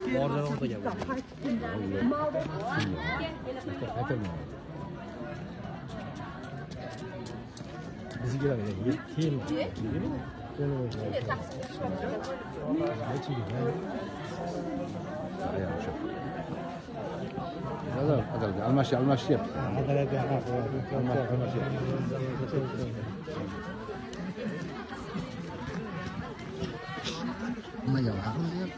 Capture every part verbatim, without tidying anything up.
Bordan ortaga bizga keyin هذا هذا المشي المشي ما جاب حقه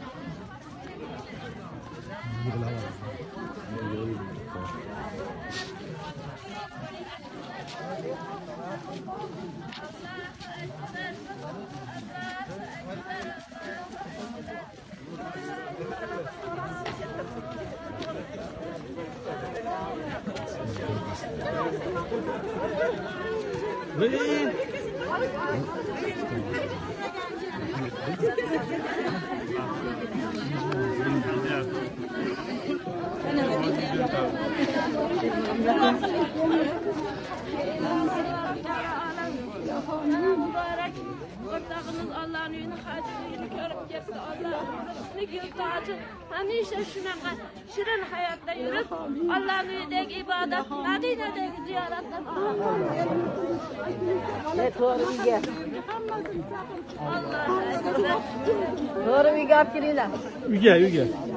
Allah'ın yönü hacılığını görüp geçti. Allah'ın rızkını gözü açın. Hemşe şuna şirin hayatta yürüp Allah'ın yönündeki ibadet, Medine'deki ziyaretten Ne doğru bir gel. Allah'a emanet. Doğru bir gel kirine. Uyga, uyga.